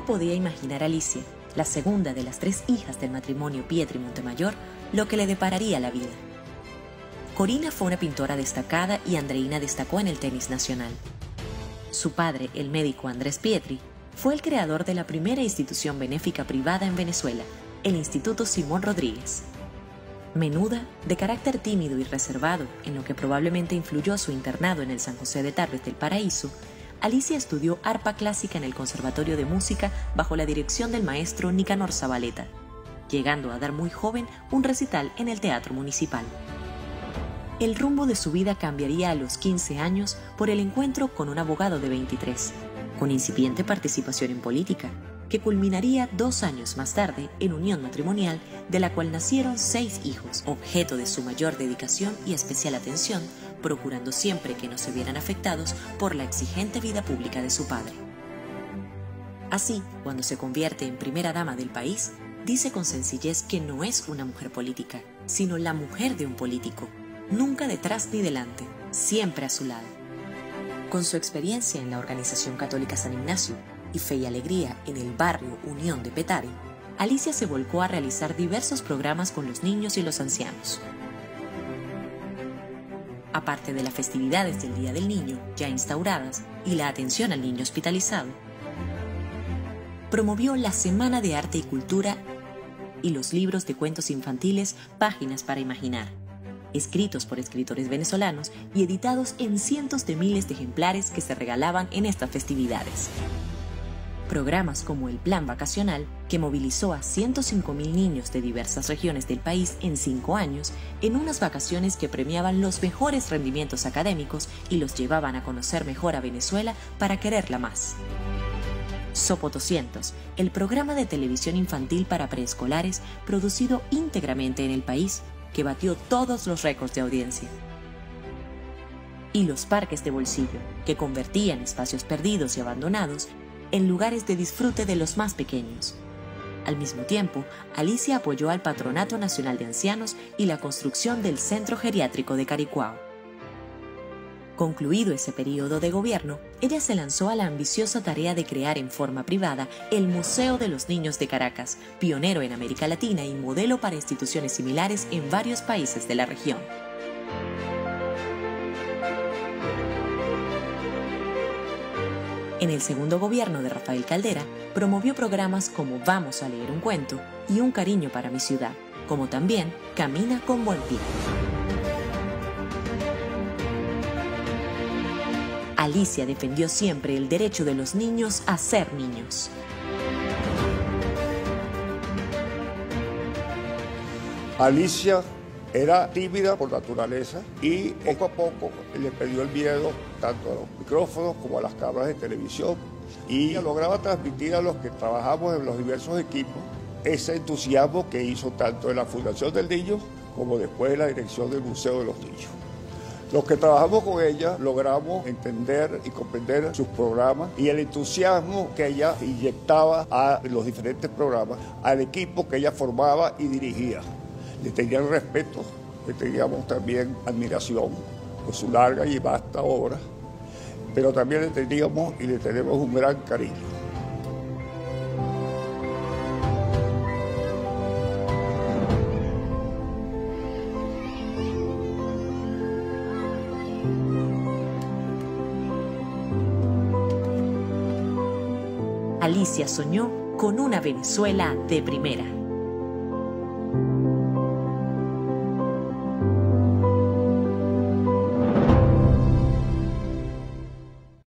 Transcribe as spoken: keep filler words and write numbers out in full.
podía imaginar Alicia, la segunda de las tres hijas del matrimonio Pietri Montemayor, lo que le depararía la vida. Corina fue una pintora destacada y Andreina destacó en el tenis nacional. Su padre, el médico Andrés Pietri, fue el creador de la primera institución benéfica privada en Venezuela, el Instituto Simón Rodríguez. Menuda, de carácter tímido y reservado, en lo que probablemente influyó su internado en el San José de Tarbes del Paraíso, Alicia estudió arpa clásica en el Conservatorio de Música bajo la dirección del maestro Nicanor Zabaleta, llegando a dar muy joven un recital en el Teatro Municipal. El rumbo de su vida cambiaría a los quince años por el encuentro con un abogado de veintitrés, con incipiente participación en política, que culminaría dos años más tarde en unión matrimonial de la cual nacieron seis hijos, objeto de su mayor dedicación y especial atención, procurando siempre que no se vieran afectados por la exigente vida pública de su padre. Así, cuando se convierte en primera dama del país, dice con sencillez que no es una mujer política, sino la mujer de un político, nunca detrás ni delante, siempre a su lado. Con su experiencia en la Organización Católica San Ignacio y Fe y Alegría en el barrio Unión de Petare, Alicia se volcó a realizar diversos programas con los niños y los ancianos. Aparte de las festividades del Día del Niño, ya instauradas, y la atención al niño hospitalizado, promovió la Semana de Arte y Cultura y los libros de cuentos infantiles Páginas para Imaginar, escritos por escritores venezolanos y editados en cientos de miles de ejemplares que se regalaban en estas festividades. Programas como el Plan Vacacional, que movilizó a ciento cinco mil niños de diversas regiones del país en cinco años, en unas vacaciones que premiaban los mejores rendimientos académicos y los llevaban a conocer mejor a Venezuela para quererla más. Sopotoscientos, el programa de televisión infantil para preescolares producido íntegramente en el país, que batió todos los récords de audiencia. Y los parques de bolsillo, que convertían espacios perdidos y abandonados en lugares de disfrute de los más pequeños. Al mismo tiempo, Alicia apoyó al Patronato Nacional de Ancianos y la construcción del Centro Geriátrico de Caricuao. Concluido ese periodo de gobierno, ella se lanzó a la ambiciosa tarea de crear en forma privada el Museo de los Niños de Caracas, pionero en América Latina y modelo para instituciones similares en varios países de la región. En el segundo gobierno de Rafael Caldera, promovió programas como Vamos a leer un cuento y Un cariño para mi ciudad, como también Camina con buen pie. Alicia defendió siempre el derecho de los niños a ser niños. Alicia era tímida por naturaleza y poco a poco le perdió el miedo tanto a los micrófonos como a las cámaras de televisión y lograba transmitir a los que trabajamos en los diversos equipos ese entusiasmo que hizo tanto en la Fundación del Niño como después en la dirección del Museo de los Niños. Los que trabajamos con ella logramos entender y comprender sus programas y el entusiasmo que ella inyectaba a los diferentes programas, al equipo que ella formaba y dirigía. Le tenían respeto, le teníamos también admiración por su larga y vasta obra, pero también le teníamos y le tenemos un gran cariño. Alicia soñó con una Venezuela de primera.